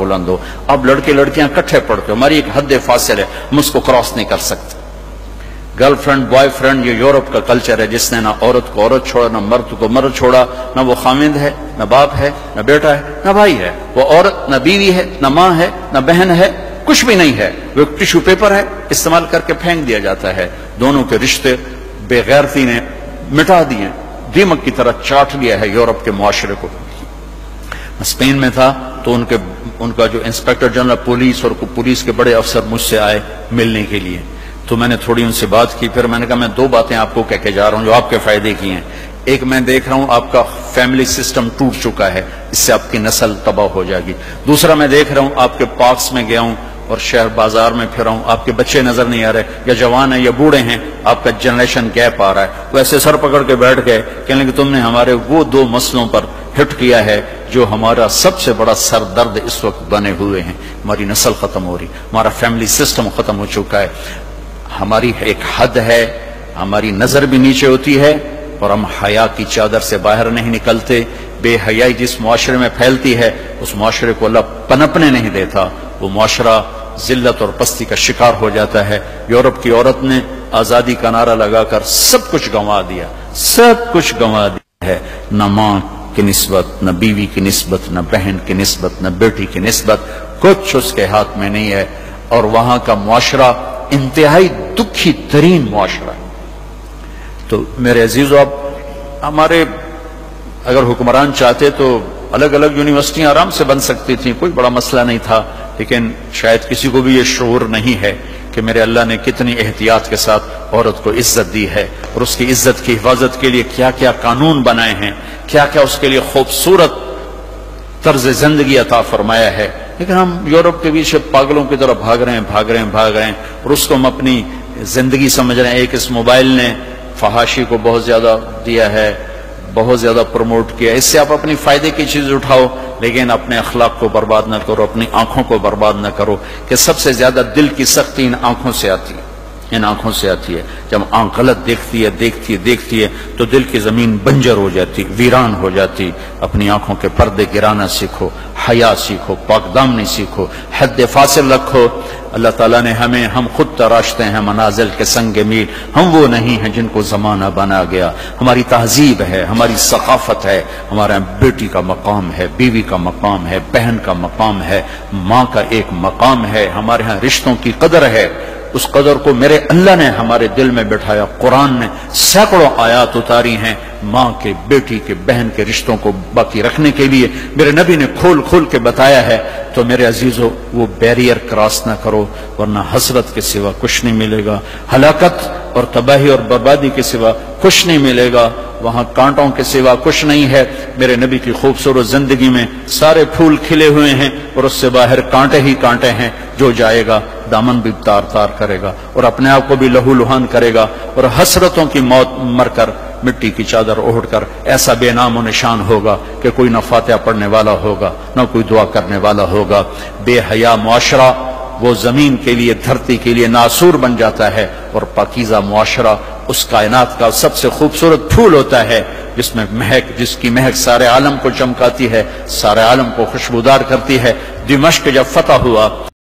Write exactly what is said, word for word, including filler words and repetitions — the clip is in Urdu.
بلند ہو. اب لڑکے لڑکیاں کٹھے پڑتے ہو, ہماری ایک حد فاصل ہے, ہم اس کو کراس نہیں کر سکتے. گرل فرینڈ بوائے فرینڈ, یہ یورپ کا کلچر ہے جس نے نہ عورت کو عورت چھوڑا, نہ مرد کو مرد چھوڑا. نہ وہ خامند ہے, نہ باپ ہے, نہ بیٹا ہے, نہ بھائی ہے. وہ عورت نہ بیوی ہے, نہ ماں ہے, نہ بہن ہے, کچھ بھی نہیں ہے. وہ ایک ٹیشو پیپر ہے, استعمال کر کے پھینک دیا جاتا ہے. دونوں کے رشتے بے غیرتی نے مٹا دیے, دیمک کی طرح چاٹ لیا ہے یورپ کے معاشرے کو. اسپین میں تھا تو ان کے ان کا جو انسپیکٹر جنرل پولیس اور پولیس کے بڑے افسر مجھ سے آئے ملنے کے لیے, تو میں نے تھوڑی ان سے بات کی. پھر میں نے کہا میں دو باتیں آپ کو کہہ کے جا رہا ہوں جو آپ کے فائدے کی ہیں. ایک, میں دیکھ رہا ہوں آپ کا فیملی سسٹم ٹوٹ چکا ہے, اس سے آپ کی نسل تباہ ہو جائے گی. دوسرا, میں دیکھ رہا ہوں آپ کے پارکس میں گیا ہوں اور شہر بازار میں پھر ہوں, آپ کے بچے نظر نہیں آ رہے, یا جوان ہیں یا بوڑھے ہیں, آپ کا جنریشن گیپ آ رہا ہے. وہ ایسے سر پکڑ کے بیٹھ گئے, کہنے لگے تم نے ہمارے وہ دو مسئلوں پر ہٹ کیا ہے جو ہمارا سب سے بڑا سر درد اس وقت بنے ہوئے ہیں. ہماری نسل ختم ہو رہی, ہمارا فیملی سسٹم ختم ہو چکا ہے. ہماری ایک حد ہے, ہماری نظر بھی نیچے ہوتی ہے اور ہم حیا کی چادر سے باہر نہیں نکلتے. بے حیائی جس معاشرے میں پھیلتی ہے اس معاشرے کو اللہ پنپنے نہیں دیتا, وہ معاشرہ ذلت اور پستی کا شکار ہو جاتا ہے. یورپ کی عورت نے آزادی کا نعرہ لگا کر سب کچھ گنوا دیا, سب کچھ گنوا دیا ہے. نہ ماں کی نسبت, نہ بیوی کی نسبت, نہ بہن کی نسبت, نہ بیٹی کی نسبت, کچھ اس کے ہاتھ میں نہیں ہے. اور وہاں کا معاشرہ انتہائی دکھی ترین معاشرہ ہے. تو میرے عزیزو, اب ہمارے اگر حکمران چاہتے تو الگ الگ یونیورسٹیاں آرام سے بن سکتی تھیں, کوئی بڑا مسئلہ نہیں تھا. لیکن شاید کسی کو بھی یہ شعور نہیں ہے کہ میرے اللہ نے کتنی احتیاط کے ساتھ عورت کو عزت دی ہے, اور اس کی عزت کی حفاظت کے لیے کیا کیا قانون بنائے ہیں, کیا کیا اس کے لیے خوبصورت طرز زندگی عطا فرمایا ہے. لیکن ہم یورپ کے پیچھے پاگلوں کی طرح بھاگ رہے ہیں بھاگ رہے ہیں بھاگ رہے ہیں اور اس کو ہم اپنی زندگی سمجھ رہے ہیں. ایک اس موبائل نے فحاشی کو بہت زیادہ دیا ہے, بہت زیادہ پروموٹ کیا, اس سے آپ اپنی فائدے کی چیز اٹھاؤ, لیکن اپنے اخلاق کو برباد نہ کرو, اپنی آنکھوں کو برباد نہ کرو. کہ سب سے زیادہ دل کی سختی ان آنکھوں سے آتی ہے, ان آنکھوں سے آتی ہے. جب آنکھ غلط دیکھتی ہے دیکھتی ہے دیکھتی ہے تو دل کی زمین بنجر ہو جاتی, ویران ہو جاتی. اپنی آنکھوں کے پردے گرانا سیکھو, حیا سیکھو, پاک دامنی سیکھو, حد فاصل رکھو. اللہ تعالیٰ نے ہمیں, ہم خود تراشتے ہیں منازل کے سنگ میل, ہم وہ نہیں ہیں جن کو زمانہ بنا گیا. ہماری تہذیب ہے, ہماری ثقافت ہے, ہمارا بیٹی کا مقام ہے, بیوی کا مقام ہے, بہن کا مقام ہے, ماں کا ایک مقام ہے. ہمارے ہاں رشتوں کی قدر ہے, اس قدر کو میرے اللہ نے ہمارے دل میں بٹھایا. قرآن نے سینکڑوں آیات اتاری ہیں ماں کے, بیٹی کے, بہن کے رشتوں کو باقی رکھنے کے لیے. میرے نبی نے کھول کھول کے بتایا ہے. تو میرے عزیزو, وہ بیریئر کراس نہ کرو, ورنہ حسرت کے سوا کچھ نہیں ملے گا, ہلاکت اور تباہی اور بربادی کے سوا کچھ نہیں ملے گا. وہاں کانٹوں کے سوا کچھ نہیں ہے. میرے نبی کی خوبصورت زندگی میں سارے پھول کھلے ہوئے ہیں اور اس سے باہر کانٹے ہی کانٹے ہیں. جو جائے گا دامن بھی تار تار کرے گا اور اپنے آپ کو بھی لہو لہان کرے گا, اور حسرتوں کی موت مر کر مٹی کی چادر اوڑھ کر ایسا بے نام و نشان ہوگا کہ کوئی نہ فاتحہ پڑھنے والا ہوگا نہ کوئی دعا کرنے والا ہوگا. بے حیا معاشرہ وہ زمین کے لیے, دھرتی کے لیے ناسور بن جاتا ہے, اور پاکیزہ معاشرہ اس کائنات کا سب سے خوبصورت پھول ہوتا ہے جس میں مہک, جس کی مہک سارے عالم کو چمکاتی ہے, سارے عالم کو خوشبودار کرتی ہے. دمشق جب فتح ہوا